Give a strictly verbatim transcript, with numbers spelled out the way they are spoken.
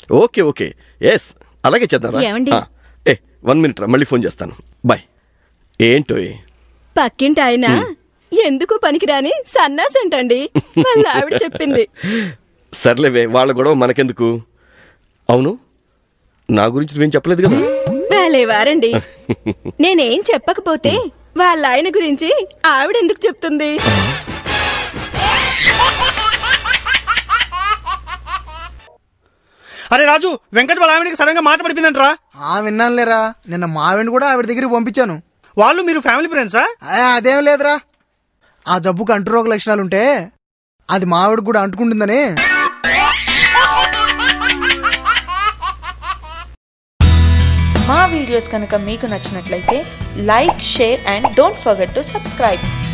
Okay okay yes అలాగే చేద్దాం. ఏ one minute రా, మళ్ళీ ఫోన్ చేస్తాను. బాయ్. ఏంటో పక్కింటి ఆయన ఎందుకు పనికిరాని సన్నాసంటండి వాళ్ళ ఆవిడ చెప్పింది. సర్లేవే, వాళ్ళ గొడవ మనకెందుకు. అవును, నా గురించి నువ్వేం చెప్పలేదు కదా. వారండి నేనేం చెప్పకపోతే వాళ్ళ ఆయన గురించి ఆవిడ ఎందుకు చెప్తుంది? అరే రాజు, వెంకట్ వాళ్ళ ఆవిడకి సడన్ గా మాట పడిపోయిందంటరా. విన్నాను లేరా, నిన్న మా ఆవిడ కూడా ఆవిడ దగ్గరికి పంపించాను. వాళ్ళు మీరు ఫ్యామిలీ ఫ్రెండ్సా? అదేం లేదురా, ఆ జబ్బుకు అంటురోగ లక్షణాలుంటే అది మా ఆవిడ కూడా అంటుకుంటుందని. మా వీడియోస్ కనుక మీకు నచ్చినట్లయితే like, share and don't forget to subscribe.